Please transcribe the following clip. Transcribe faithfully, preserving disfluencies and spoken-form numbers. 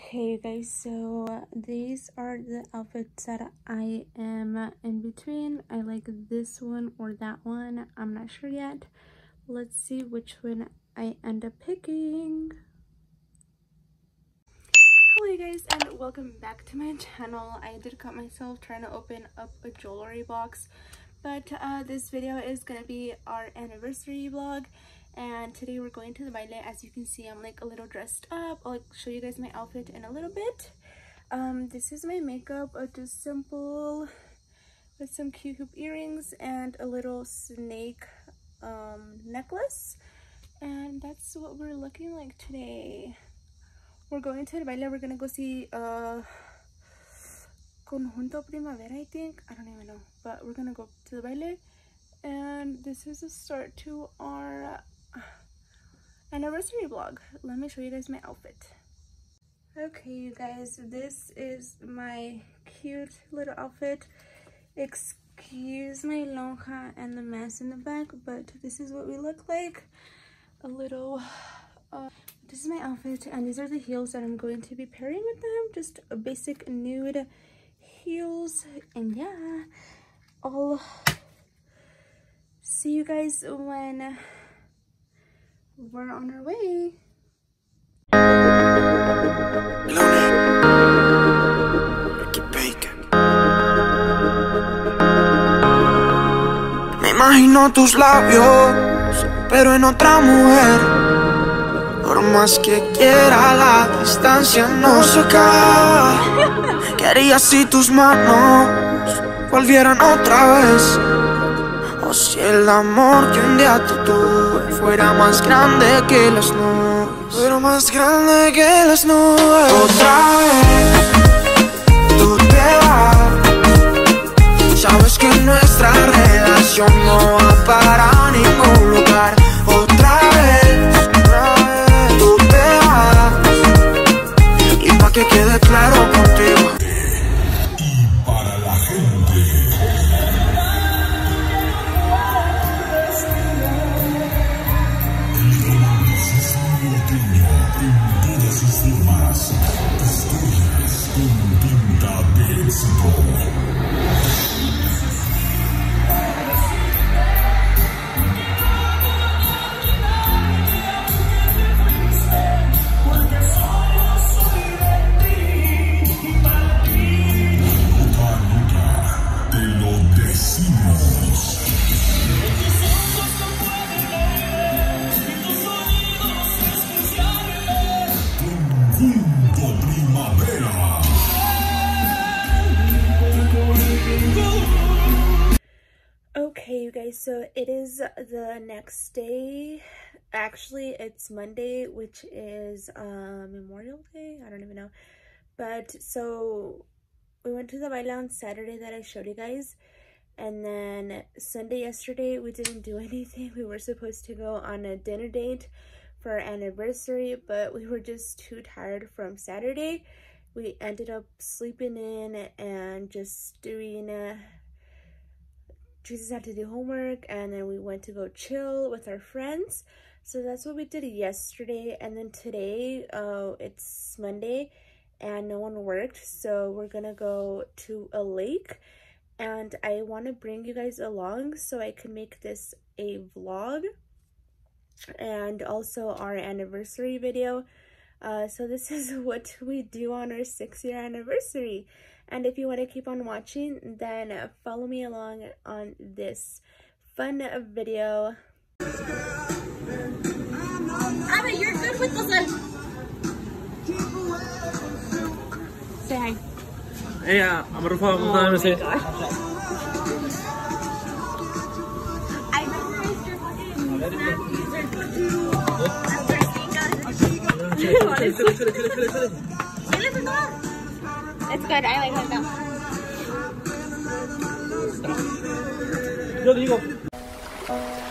Okay, you guys, so these are the outfits that I am in between. I like this one or that one. I'm not sure yet. Let's see which one I end up picking. Hello you guys, and welcome back to my channel. I did cut myself trying to open up a jewelry box, but uh, this video is gonna be our anniversary vlog. And today we're going to the baile. As you can see, I'm like a little dressed up. I'll like show you guys my outfit in a little bit. Um, this is my makeup, uh, just simple with some cute hoop earrings and a little snake um, necklace. And that's what we're looking like today. We're going to the baile. We're gonna go see uh, Conjunto Primavera, I think. I don't even know, but we're gonna go to the baile. And this is a start to our anniversary vlog. Let me show you guys my outfit. Okay, you guys, this is my cute little outfit. Excuse my lonja and the mess in the back, but this is what we look like. A little uh, this is my outfit, and these are the heels that I'm going to be pairing with them. Just a basic nude heels, and yeah, I'll see you guys when we're on our way. Me imagino tus labios, pero en otra mujer. Por más que quiera, la distancia no se acaba. ¿Qué harías si tus manos volvieran otra vez? O si el amor que un día te tuve fuera más grande que las nubes, fuera más grande que las nubes. Otra vez tú te vas. Sabes que nuestra relación no va para ningún lugar. Otra vez, otra vez tú te vas. Y pa' que quede claro contigo. Y para la gente. Okay, you guys, so it is the next day. Actually, it's Monday, which is uh, Memorial Day. I don't even know. But so we went to the baile on Saturday that I showed you guys. And then Sunday yesterday, we didn't do anything. We were supposed to go on a dinner date for our anniversary, but we were just too tired from Saturday. We ended up sleeping in and just doing... Uh, Jesus had to do homework, and then we went to go chill with our friends. So that's what we did yesterday. And then today, uh, it's Monday, and no one worked. So we're gonna go to a lake, and I want to bring you guys along so I can make this a vlog and also our anniversary video. Uh, so this is what we do on our six year anniversary. And if you want to keep on watching, then follow me along on this fun video. Abby, you're good with those. Say hi. Hey, uh, I'm gonna follow oh my say. I memorized your fucking snap user. It's good. I like it though. Yo digo.